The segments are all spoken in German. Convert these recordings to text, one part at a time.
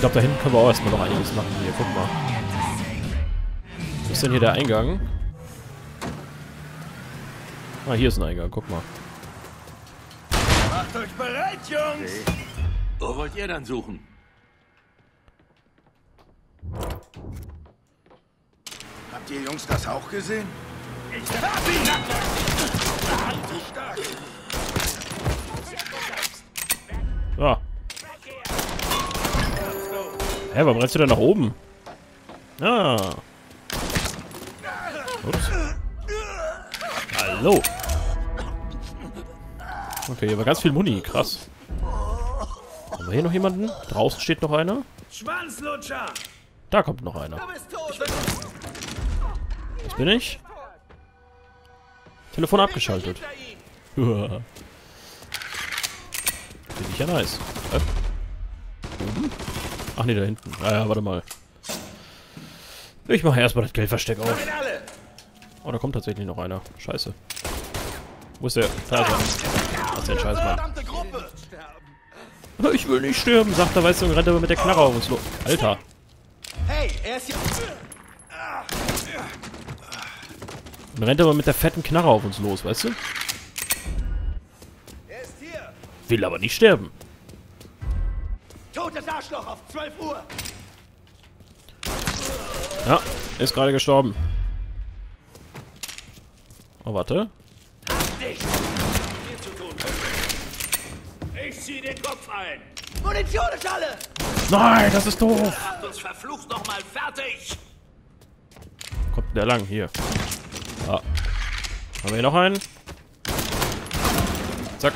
glaube, da hinten können wir auch erstmal noch einiges machen. Hier, guck mal. Wo ist denn hier der Eingang? Ah, hier ist ein Eingang, guck mal. Macht euch bereit, Jungs! Okay. Wo wollt ihr dann suchen? Habt ihr Jungs das auch gesehen? Ich hab ihn! Halt dich stark! Ah. Hä, warum rennst du denn nach oben? Ah. Ups. Hallo. Okay, hier war ganz viel Muni, krass. Haben wir hier noch jemanden? Draußen steht noch einer. Schwanzlutscher! Da kommt noch einer. Du bist tot! Was bin ich? Telefon abgeschaltet. Finde ich ja nice. Oben? Ach nee, da hinten. Ah ja, warte mal. Ich mache erstmal das Geldversteck auf. Oh, da kommt tatsächlich noch einer. Scheiße. Wo ist der? Da ist er. Was ist denn Scheiß, Mann? Ich will nicht sterben, sagt er, weißt du, und rennt aber mit der Knarre auf uns los. Alter. Hey, er ist hier! Und rennt aber mit der fetten Knarre auf uns los, weißt du? Er ist hier! Will aber nicht sterben. Totes Arschloch auf 12 Uhr! Ja, ist gerade gestorben. Oh, warte. Dich! Viel zu tun. Ich zieh den Kopf ein! Munition ist alle! Nein, das ist doof. Macht uns verflucht nochmal fertig! Kommt der lang, hier. Ja. Haben wir hier noch einen? Zack.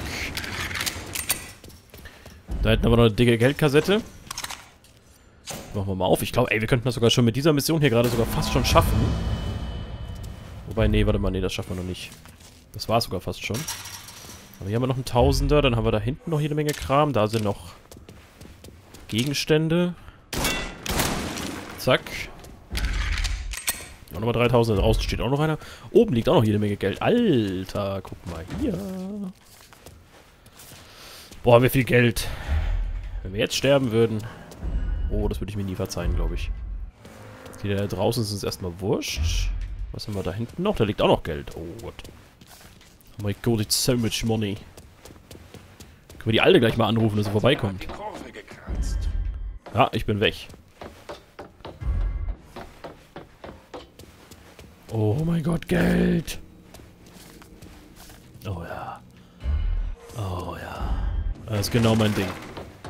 Da hinten haben wir noch eine dicke Geldkassette. Machen wir mal auf. Ich glaube, ey, wir könnten das sogar schon mit dieser Mission hier gerade sogar fast schon schaffen. Wobei, nee, warte mal, nee, das schaffen wir noch nicht. Das war sogar fast schon. Aber hier haben wir noch einen Tausender. Dann haben wir da hinten noch jede Menge Kram. Da sind noch Gegenstände. Zack. Auch nochmal 3000. Draußen steht auch noch einer. Oben liegt auch noch jede Menge Geld. Alter, guck mal hier. Boah, haben wir viel Geld. Wenn wir jetzt sterben würden. Oh, das würde ich mir nie verzeihen, glaube ich. Die da draußen sind es erstmal wurscht. Was haben wir da hinten noch? Da liegt auch noch Geld. Oh Gott. Oh my god, it's so much money. Können wir die Alte gleich mal anrufen, dass sie vorbeikommt. Ja, ich bin weg. Oh mein Gott, Geld. Oh ja. Oh ja. Das ist genau mein Ding.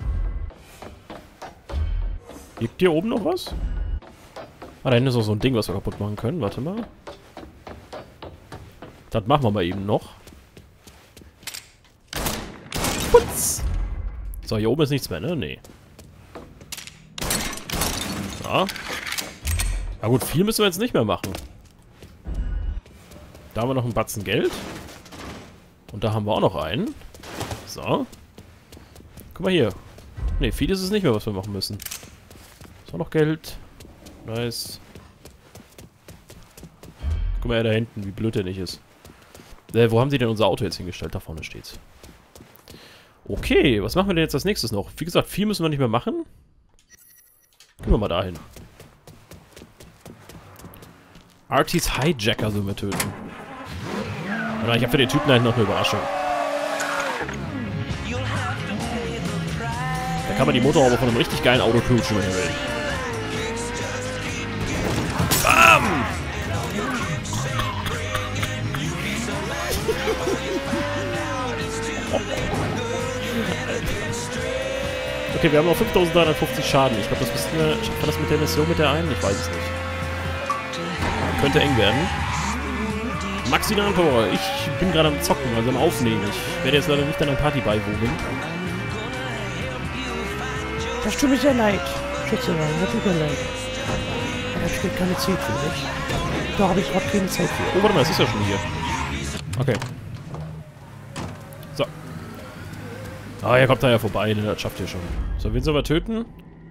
Liegt hier oben noch was? Ah, da hinten ist noch so ein Ding, was wir kaputt machen können. Warte mal. Das machen wir mal eben noch. Putz! So, hier oben ist nichts mehr, ne? Nee. So. Na gut, viel müssen wir jetzt nicht mehr machen. Da haben wir noch einen Batzen Geld. Und da haben wir auch noch einen. So. Guck mal hier. Ne, viel ist es nicht mehr, was wir machen müssen. Ist auch noch Geld. Nice. Guck mal da hinten, wie blöd der nicht ist. Wo haben sie denn unser Auto jetzt hingestellt? Da vorne steht's. Okay, was machen wir denn jetzt als nächstes noch? Wie gesagt, viel müssen wir nicht mehr machen. Gehen wir mal dahin. Artys Hijacker sollen wir töten. Aber ich habe für den Typen da hinten noch eine Überraschung. Da kann man die Motorhaube von einem richtig geilen Auto knutschen, wenn er will. Bam! Okay, wir haben noch 5350 Schaden. Ich glaube, das müssten wir... Schaffen wir das mit der Mission mit der einen? Ich weiß es nicht. Könnte eng werden. Maxinator, ich bin gerade am Zocken, also am Aufnehmen. Ich werde jetzt leider nicht deiner Party beiwohnen. Das tut mir sehr leid. Schätzelein, das tut mir leid. Da steht keine Zeit für mich. Da habe ich gerade keine Zeit für. Oh, warte mal, es ist ja schon hier. Okay. So. Ah, er kommt da ja vorbei, ne? Das schafft ihr schon. So, wen sollen wir töten?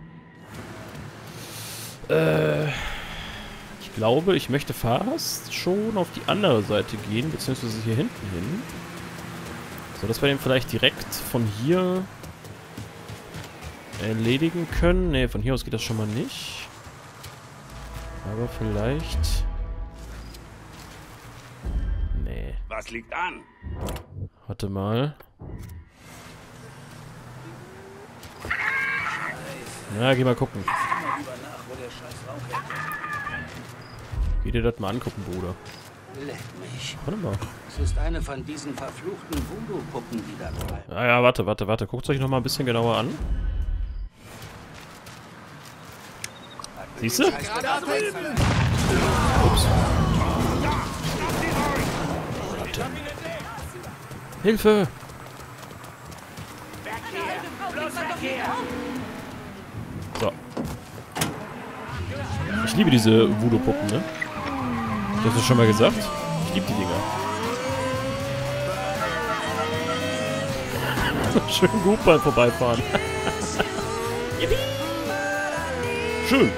Ich glaube, ich möchte fast schon auf die andere Seite gehen, beziehungsweise hier hinten hin. So, dass wir den vielleicht direkt von hier erledigen können. Ne, von hier aus geht das schon mal nicht. Aber vielleicht... Nee. Was liegt an? Warte mal. Na, geh mal gucken. Geh dir das mal angucken, Bruder. Leck mich. Warte mal. Es ist eine von diesen verfluchten Voodoo-Puppen, die da treiben. Ja, warte. Guckt euch noch mal ein bisschen genauer an. Siehst du? Ups. Hilfe! So. Ich liebe diese Voodoo-Puppen, ne? Ich hab das schon mal gesagt. Ich liebe die Dinger. Schön gut beim Vorbeifahren. Schön.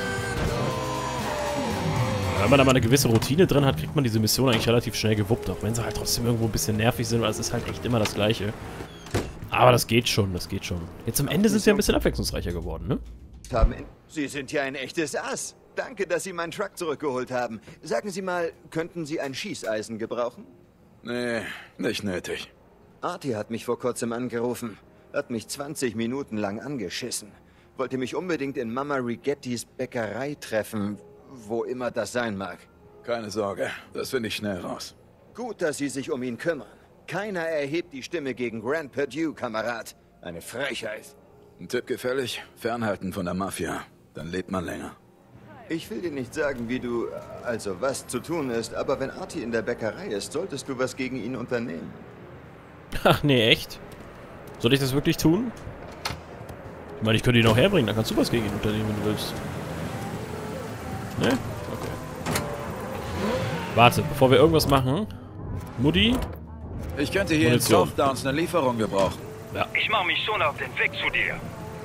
Wenn man da mal eine gewisse Routine drin hat, kriegt man diese Mission eigentlich relativ schnell gewuppt. Auch wenn sie halt trotzdem irgendwo ein bisschen nervig sind, weil es ist halt echt immer das Gleiche. Aber das geht schon, das geht schon. Jetzt am Ende sind sie ja ein bisschen abwechslungsreicher geworden, ne? Sie sind ja ein echtes Ass. Danke, dass Sie meinen Truck zurückgeholt haben. Sagen Sie mal, könnten Sie ein Schießeisen gebrauchen? Nee, nicht nötig. Artie hat mich vor kurzem angerufen. Hat mich 20 Minuten lang angeschissen. Wollte mich unbedingt in Mama Rigettis Bäckerei treffen, wo immer das sein mag. Keine Sorge, das finde ich schnell raus. Gut, dass Sie sich um ihn kümmern. Keiner erhebt die Stimme gegen Grant Perdue, Kamerad. Eine Frechheit. Ein Tipp gefällig? Fernhalten von der Mafia. Dann lebt man länger. Ich will dir nicht sagen, also was zu tun ist, aber wenn Artie in der Bäckerei ist, solltest du was gegen ihn unternehmen. Ach nee, echt? Soll ich das wirklich tun? Ich meine, ich könnte ihn auch herbringen, dann kannst du was gegen ihn unternehmen, wenn du willst. Ne? Okay. Warte, bevor wir irgendwas machen. Mutti? Ich könnte hier in Southdowns eine Lieferung gebrauchen. Ja. Ich mache mich schon auf den Weg zu dir.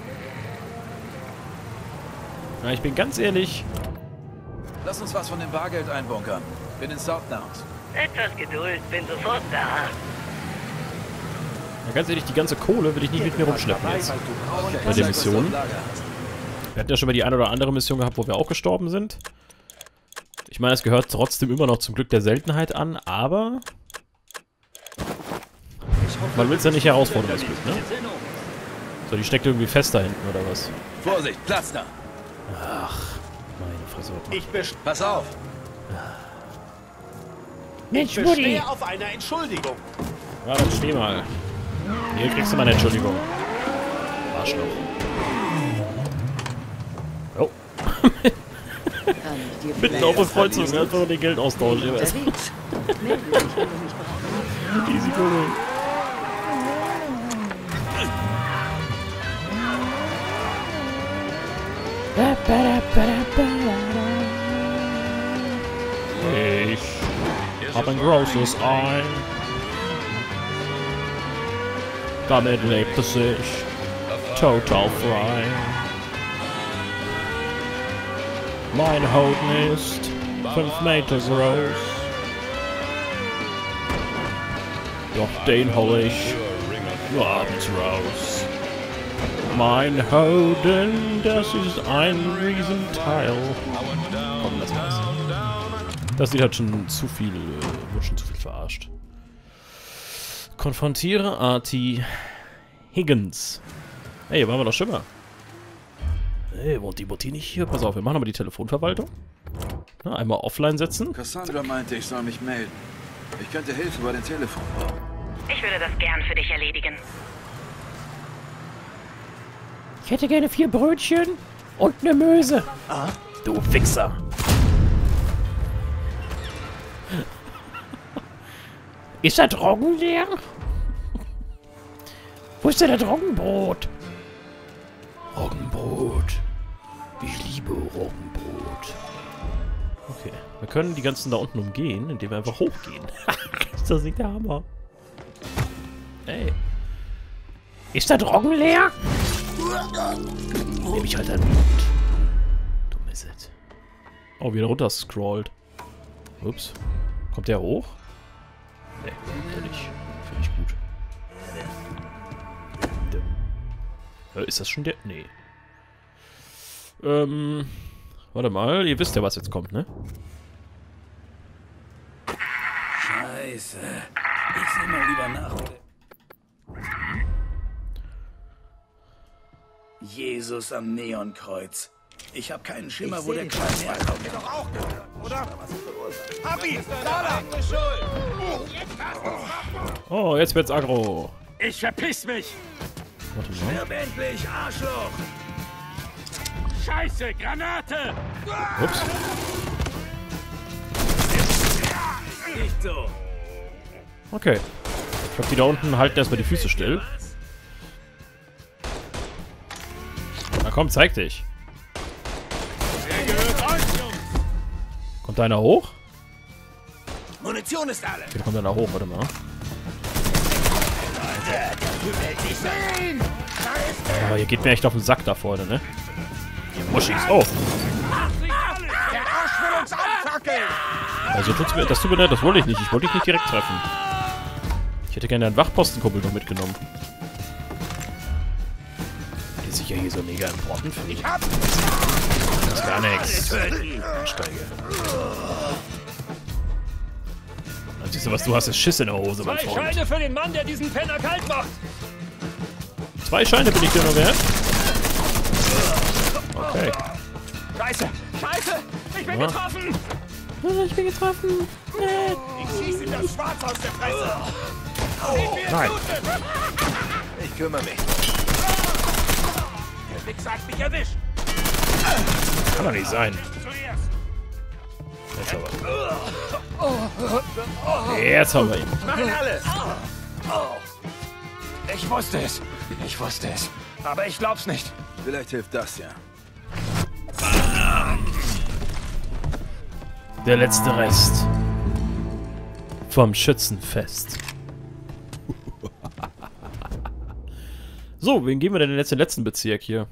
Na, ich bin ganz ehrlich. Lass uns was von dem Bargeld einbunkern. Bin in Southdowns. Etwas Geduld, bin sofort da. Na, ganz ehrlich, die ganze Kohle will ich nicht mit mir rumschleppen jetzt. Bei der Mission. Wir hatten ja schon mal die eine oder andere Mission gehabt, wo wir auch gestorben sind. Ich meine, es gehört trotzdem immer noch zum Glück der Seltenheit an, aber... Man will es ja nicht herausfordern, das Glück, ne? So, die steckt irgendwie fest da hinten, oder was? Vorsicht, Platz da! Ach, meine Fresse. Pass auf! Mensch, Mutti! auf eine Entschuldigung. Ja, dann steh mal. Hier kriegst du mal eine Entschuldigung. Arschloch. Oh. Mitten auf der Kreuzung, einfach nur den Geldaustausch. Easy going. Ich hab ein großes Ei. Damit lebt es sich total frei. Mein Hoden ist 5 Meter groß. Doch den hol ich nur abends raus. Mein Hoden, das ist ein Riesenteil. Komm, lass mal's. Das Lied hat schon zu viel, wird schon zu viel verarscht. Konfrontiere Artie Higgins. Hey, waren wir doch schon mal. Hey, wohnt die Mutti nicht hier? Pass auf, wir machen aber die Telefonverwaltung. Na, einmal offline setzen. Cassandra meinte, ich soll mich melden. Ich könnte Hilfe bei dem Telefon brauchen. Ich würde das gern für dich erledigen. Ich hätte gerne 4 Brötchen und eine Möse. Ah, du Wichser. Ist das Roggen leer? Wo ist denn das Roggenbrot? Roggenbrot. Ich liebe Roggenbrot. Okay, wir können die ganzen da unten umgehen, indem wir einfach hochgehen. Ist das nicht der Hammer? Ey. Ist das Roggen leer? Nehme ich halt einen Mund. Dumm ist es. Oh, wieder runter scrollt. Ups. Kommt der hoch? Ne, kommt er nicht. Finde ich gut. Ist das schon der? Nee. Warte mal. Ihr wisst ja, was jetzt kommt, ne? Scheiße. Ich seh mal lieber nach. Jesus am Neonkreuz. Ich habe keinen Schimmer, wo der Kleine herkommt. Mir doch auch gehört, oder? Abi, da! Oh, jetzt wird's aggro. Ich verpiss mich! Warte mal. Stirb endlich, Arschloch! Scheiße, Granate! Ups. Nicht so. Okay. Ich glaube, die da unten halten erstmal die Füße still. Na komm, zeig dich. Wer gehört euch, Jungs? Kommt da einer hoch? Munition ist alle. Okay, da kommt einer hoch, warte mal. Aber ihr geht mir echt auf den Sack da vorne, ne? Ihr Muschis. Oh! Der Arsch will uns abfackeln! Also tut's mir, das tut mir leid, das wollte ich nicht. Ich wollte dich nicht direkt treffen. Ich hätte gerne einen Wachpostenkumpel noch mitgenommen. Die ist sicher hier so mega important für mich. Das ist gar nichts. Steige. Siehst du, was du hast, ist Schiss in der Hose, mein Freund. 2 Scheine für den Mann, der diesen Penner kalt macht! 2 Scheine bin ich dir nur wert. Okay. Scheiße! Scheiße! Ich bin getroffen! Ich bin getroffen. Ich schieße ihm das Schwarz aus der Fresse! Nein. Ich kümmere mich. Der Wichser hat mich erwischt! Kann doch nicht sein. Zuerst! Jetzt aber. Jetzt haben wir ihn. Machen alles! Ich wusste es! Ich wusste es! Aber ich glaub's nicht! Vielleicht hilft das ja. Der letzte Rest. Vom Schützenfest. So, wen geben wir denn in den letzten Bezirk hier?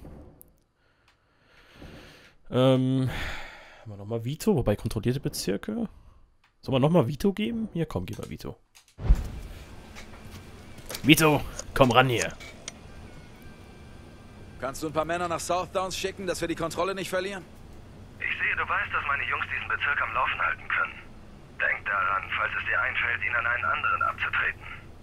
Haben wir nochmal Vito? Wobei kontrollierte Bezirke? Sollen wir nochmal Vito geben? Hier, komm, gib mal Vito. Vito, komm ran hier. Kannst du ein paar Männer nach South Downs schicken, dass wir die Kontrolle nicht verlieren? Ich sehe, du weißt, dass meine Jungs diesen Bezirk am Laufen halten können. Denk daran, falls es dir einfällt, ihn an einen anderen abzutreten.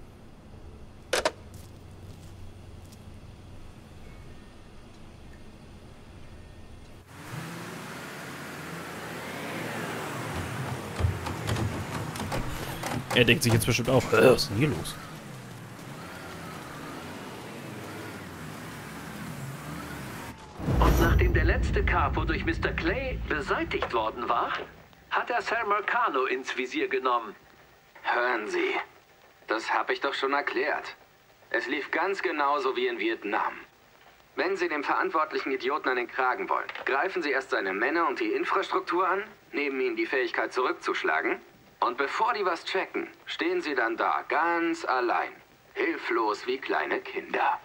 Er denkt sich jetzt bestimmt auch, was ist denn hier los? Und nachdem der letzte Capo durch Mr. Clay beseitigt worden war, hat er Sir Marcano ins Visier genommen. Hören Sie, das habe ich doch schon erklärt. Es lief ganz genauso wie in Vietnam. Wenn Sie dem verantwortlichen Idioten an den Kragen wollen, greifen Sie erst seine Männer und die Infrastruktur an, nehmen ihnen die Fähigkeit zurückzuschlagen, und bevor die was checken, stehen Sie dann da, ganz allein, hilflos wie kleine Kinder.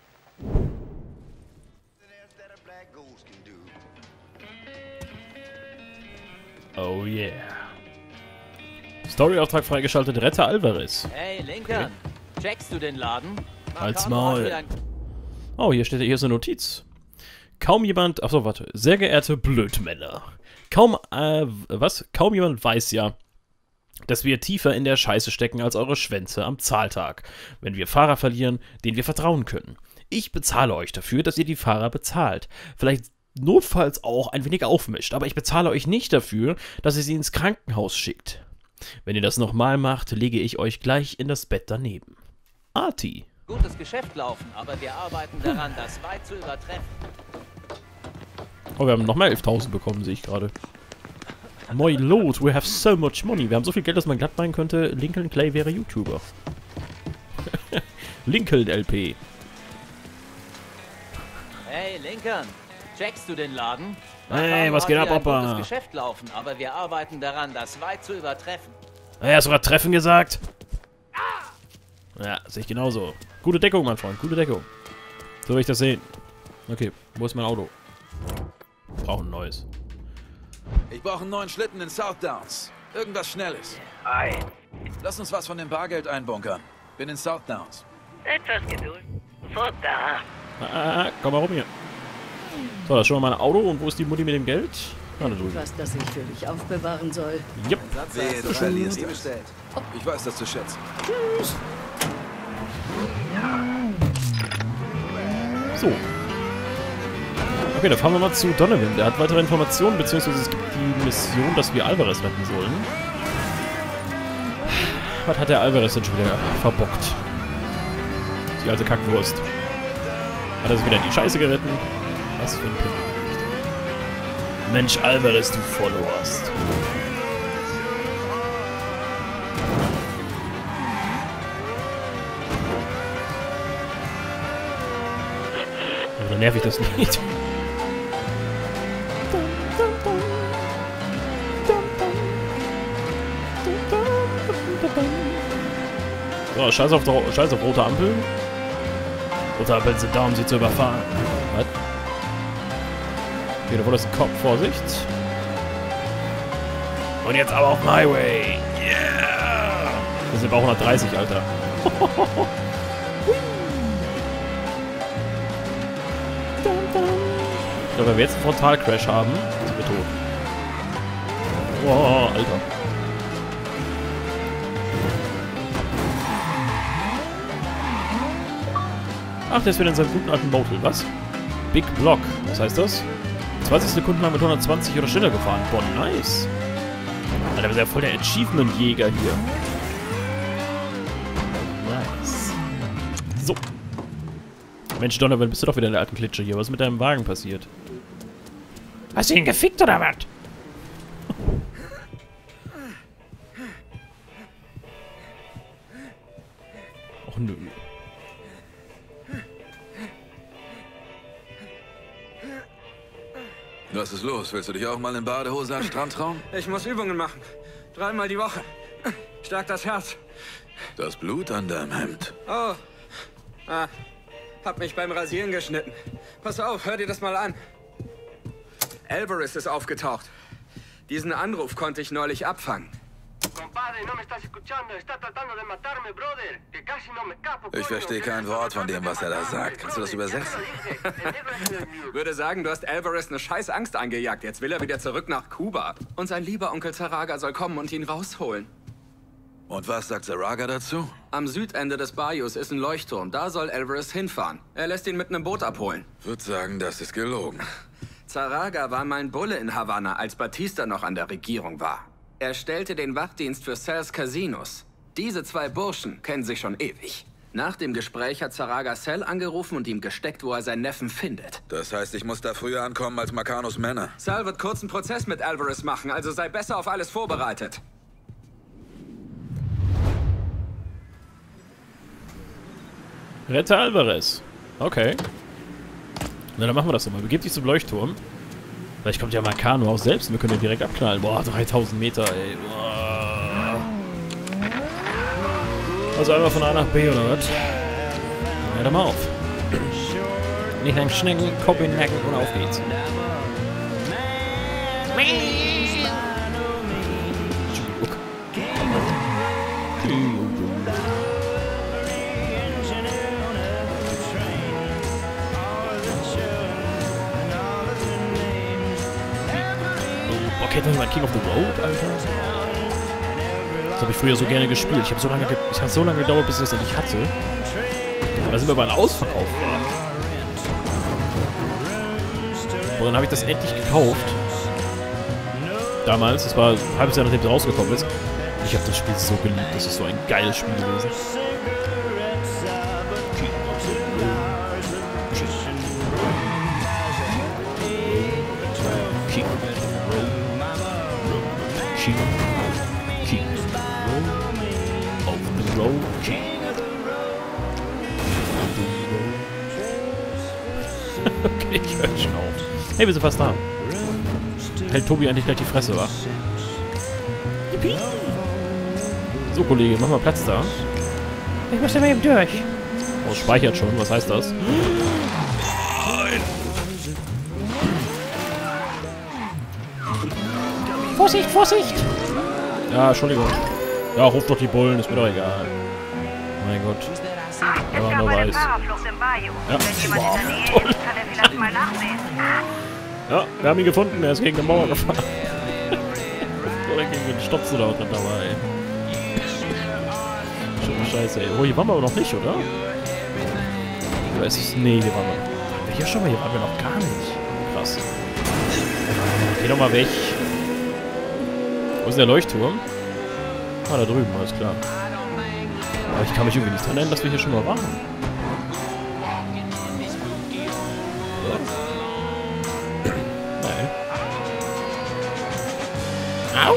Oh yeah. Storyauftrag freigeschaltet, rette Alvarez. Hey, Lincoln, checkst du den Laden? Halt's Maul. Oh, hier steht, hier ist eine Notiz. Kaum jemand, achso, warte. Sehr geehrte Blödmänner. Kaum jemand weiß ja, dass wir tiefer in der Scheiße stecken als eure Schwänze am Zahltag, wenn wir Fahrer verlieren, denen wir vertrauen können. Ich bezahle euch dafür, dass ihr die Fahrer bezahlt. Vielleicht notfalls auch ein wenig aufmischt, aber ich bezahle euch nicht dafür, dass ihr sie ins Krankenhaus schickt. Wenn ihr das nochmal macht, lege ich euch gleich in das Bett daneben. Arti. Gutes Geschäft laufen, aber wir arbeiten daran, das weit zu übertreffen. Oh, wir haben nochmal 11.000 bekommen, sehe ich gerade. My Lord, we have so much money. Wir haben so viel Geld, dass man glatt meinen könnte, Lincoln Clay wäre YouTuber. Lincoln LP. Hey, Lincoln, checkst du den Laden? Hey, was geht ab, Opa? Gutes Geschäft laufen, aber wir arbeiten daran, das weit zu übertreffen. Hey, hast du gerade Treffen gesagt? Ja, sehe ich genauso. Gute Deckung, mein Freund, gute Deckung. So will ich das sehen. Okay, wo ist mein Auto? Ich brauche ein neues. Ich brauche einen neuen Schlitten in South Downs. Irgendwas Schnelles. Lass uns was von dem Bargeld einbunkern. Bin in South Downs. Etwas Geduld. Sofort da. Komm mal rum hier. So, das ist schon mal mein Auto. Und wo ist die Mutti mit dem Geld? Ah, da drüben. Was, das ich für dich aufbewahren soll. Jupp. Wehe, du verlierst. Bestellt. Ich weiß das zu schätzen. Tschüss. So. Okay, dann fahren wir mal zu Donovan. Der hat weitere Informationen, beziehungsweise es gibt die Mission, dass wir Alvarez retten sollen. Was hat der Alvarez denn schon wieder verbockt? Die alte Kackwurst. Hat er sich wieder in die Scheiße geritten? Was für ein Pimmel. Mensch, Alvarez, du Followers. Aber dann nerv ich das nicht. So, scheiß auf rote Ampel. Rote Ampeln sind da, um sie zu überfahren. Was? Okay, da wurde das ein Kopf. Vorsicht. Und jetzt aber auf dem Highway. Yeah! Wir sind bei 130, Alter. Ich glaube, wenn wir jetzt einen Frontalcrash haben, sind wir tot. Wow, Alter. Ach, der ist wieder in seinem guten alten Motel. Was? Big Block. Was heißt das? 20 Sekunden lang mit 120 oder schneller gefahren. Boah, nice. Alter, wir sind ja voll der Achievement-Jäger hier. Nice. So. Mensch, Donovan, bist du doch wieder in der alten Klitsche hier. Was ist mit deinem Wagen passiert? Hast du ihn gefickt oder was? Och nö. Was ist los? Willst du dich auch mal in Badehose am Strand trauen? Ich muss Übungen machen. 3-mal die Woche. Stark das Herz. Das Blut an deinem Hemd. Oh. Hab mich beim Rasieren geschnitten. Pass auf, hör dir das mal an. Alvarez ist aufgetaucht. Diesen Anruf konnte ich neulich abfangen. Ich verstehe kein Wort von dem, was er da sagt. Kannst du das übersetzen? Würde sagen, du hast Alvarez eine scheiß Angst eingejagt. Jetzt will er wieder zurück nach Kuba. Und sein lieber Onkel Zaraga soll kommen und ihn rausholen. Und was sagt Zaraga dazu? Am Südende des Bayous ist ein Leuchtturm. Da soll Alvarez hinfahren. Er lässt ihn mit einem Boot abholen. Würde sagen, das ist gelogen. Zaraga war mein Bulle in Havanna, als Batista noch an der Regierung war. Er stellte den Wachdienst für Sal's Casinos. Diese 2 Burschen kennen sich schon ewig. Nach dem Gespräch hat Zaraga Sal angerufen und ihm gesteckt, wo er seinen Neffen findet. Das heißt, ich muss da früher ankommen als Marcanos Männer. Sal wird kurzen Prozess mit Alvarez machen, also sei besser auf alles vorbereitet. Rette Alvarez. Okay. Na, dann machen wir das doch mal. Begib dich zum Leuchtturm. Vielleicht kommt ja Marcano auch selbst und wir können ihn direkt abknallen. Boah, 3000 Meter, ey. Boah. Also einmal von A nach B, oder was? Hör doch mal auf. Nicht lang schnecken, Kopf in den Nacken und auf geht's. Kennt ihr mal King of the Road, Alter? Das habe ich früher so gerne gespielt. Ich habe so lange gedauert, bis ich das endlich hatte. Und da sind wir bei einem Ausverkauf. Und dann habe ich das endlich gekauft. Damals, das war ein halbes Jahr nachdem es rausgekommen ist. Ich habe das Spiel so geliebt. Das ist so ein geiles Spiel gewesen. Okay, ich höre schon auf. Hey, wir sind fast da. Hält Tobi eigentlich gleich die Fresse, wa? Yippie. So, Kollege, mach mal Platz da. Ich muss immer eben durch. Oh, speichert schon. Was heißt das? Vorsicht, Vorsicht! Ja, Entschuldigung. Ja, ruf doch die Bullen, ist mir doch egal. Mein Gott. Ja, man weiß. Ja, wow, toll. Ja, wir haben ihn gefunden. Er ist gegen eine Mauer gefahren. Oder gegen den Stopfen da dabei. Schöne Scheiße, ey. Oh, hier waren wir aber noch nicht, oder? Oder ist es... Nee, hier waren wir noch. Hier schon mal, hier waren wir noch gar nicht. Krass. Geh doch mal weg. Wo ist der Leuchtturm? Ah, da drüben, alles klar. Aber ich kann mich irgendwie nicht dran erinnern, dass wir hier schon mal waren. Nein. Au!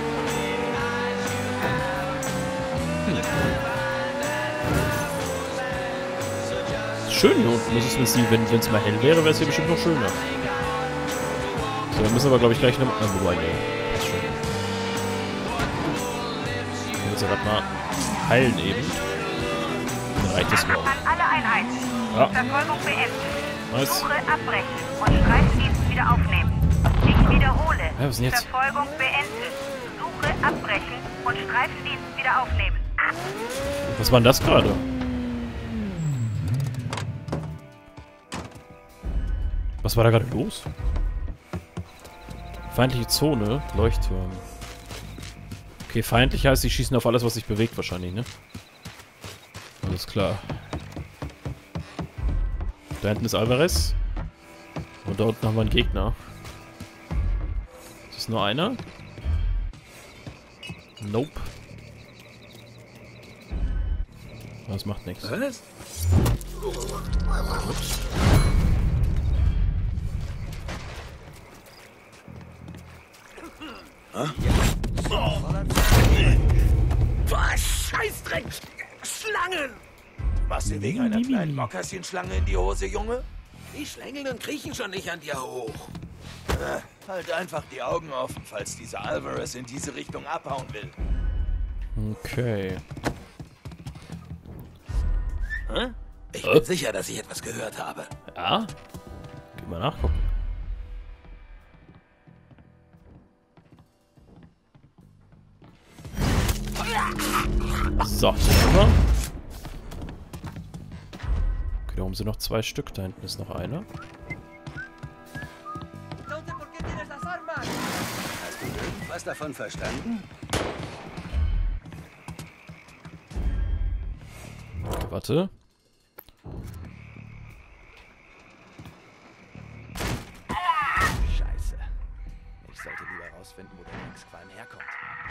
Schön hier unten. Das ist, wenn es mal hell wäre, wäre es hier bestimmt noch schöner. So, wir müssen aber, glaube ich, gleich noch... wobei, nee. Passt schon. Wir müssen ja gerade mal heilen eben. Dann reicht das überhaupt. An alle Einheiten. Ja. Verfolgung beendet. Nice. Suche abbrechen und Streifdienst wieder aufnehmen. Ich wiederhole. Ja, was ist denn jetzt? Verfolgung beendet. Suche abbrechen und Streifdienst wieder aufnehmen. Was war denn das gerade? Was war da gerade los? Feindliche Zone, Leuchtturm. Okay, feindlich heißt, sie schießen auf alles, was sich bewegt wahrscheinlich, ne? Alles klar. Da hinten ist Alvarez. Und da unten haben wir einen Gegner. Ist das nur einer? Nope. Das macht nichts. Was? Was? Scheißdreck! Schlangen! Du machst dir wegen einer kleinen Mokassinschlange in die Hose, Junge? Die schlängeln und kriechen schon nicht an dir hoch. Halt einfach die Augen offen, falls dieser Alvarez in diese Richtung abhauen will. Okay. Ich bin sicher, dass ich etwas gehört habe. Ja? Geh mal nachgucken. So, hier haben wir. Okay, da oben sind noch 2 Stück. Da hinten ist noch einer. Hast du irgendwas davon verstanden? Okay, warte. Scheiße. Ich sollte lieber rausfinden, wo der Drecksqualm herkommt.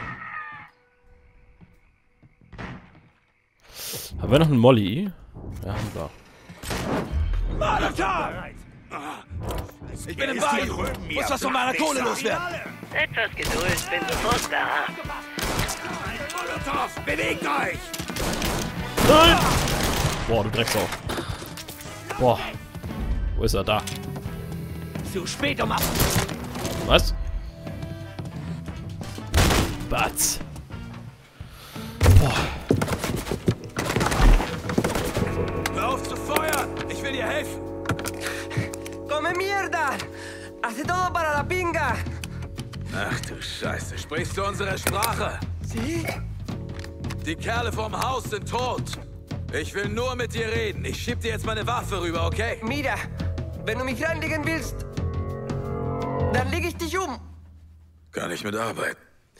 Haben wir noch einen Molly? Ja, haben wir. Molotow! Ich bin im Bayou. Muss was von meiner Kohle loswerden. Etwas Geduld, bin sofort da. Molotow, bewegt euch! Nein! Boah, du Drecksau. Boah. Wo ist er? Da. Zu spät, um ab. Was? Batz. Boah. Hör auf zu feuern! Ich will dir helfen! ¡Come mierda! ¡Hace todo para la pinga! Ach du Scheiße, sprichst du unsere Sprache? Sie? Die Kerle vom Haus sind tot. Ich will nur mit dir reden. Ich schieb dir jetzt meine Waffe rüber, okay? Mira, wenn du mich reinlegen willst, dann lege ich dich um. Kann ich mitarbeiten.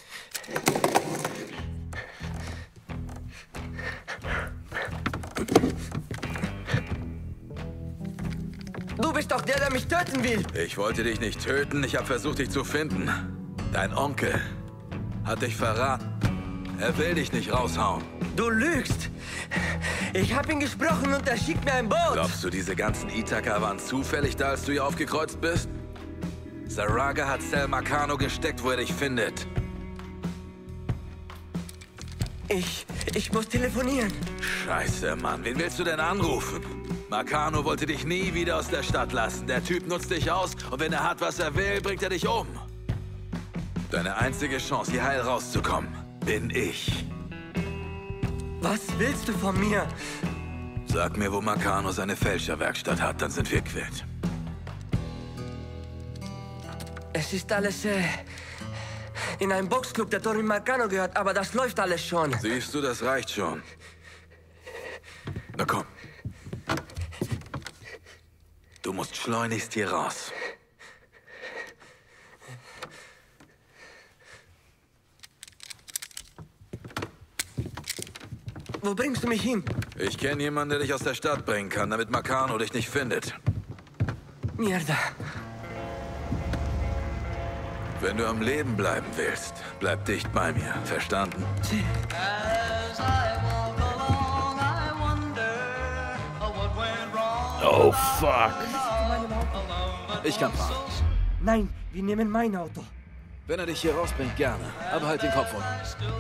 Du bist doch der mich töten will. Ich wollte dich nicht töten, ich habe versucht, dich zu finden. Dein Onkel hat dich verraten. Er will dich nicht raushauen. Du lügst. Ich habe ihn gesprochen und er schickt mir ein Boot. Glaubst du, diese ganzen Ithaka waren zufällig da, als du hier aufgekreuzt bist? Saraga hat Sel Marcano gesteckt, wo er dich findet. Ich muss telefonieren. Scheiße, Mann. Wen willst du denn anrufen? Marcano wollte dich nie wieder aus der Stadt lassen. Der Typ nutzt dich aus und wenn er hat, was er will, bringt er dich um. Deine einzige Chance, hier heil rauszukommen, bin ich. Was willst du von mir? Sag mir, wo Marcano seine Fälscherwerkstatt hat, dann sind wir quitt. Es ist alles in einem Boxclub, der Torin Marcano gehört, aber das läuft alles schon. Siehst du, das reicht schon. Na komm. Du musst schleunigst hier raus. Wo bringst du mich hin? Ich kenne jemanden, der dich aus der Stadt bringen kann, damit Marcano dich nicht findet. Mierda. Wenn du am Leben bleiben willst, bleib dicht bei mir. Verstanden? Oh, fuck. Ich kann fahren. Nein, wir nehmen mein Auto. Wenn er dich hier rausbringt, gerne. Aber halt den Kopf unten.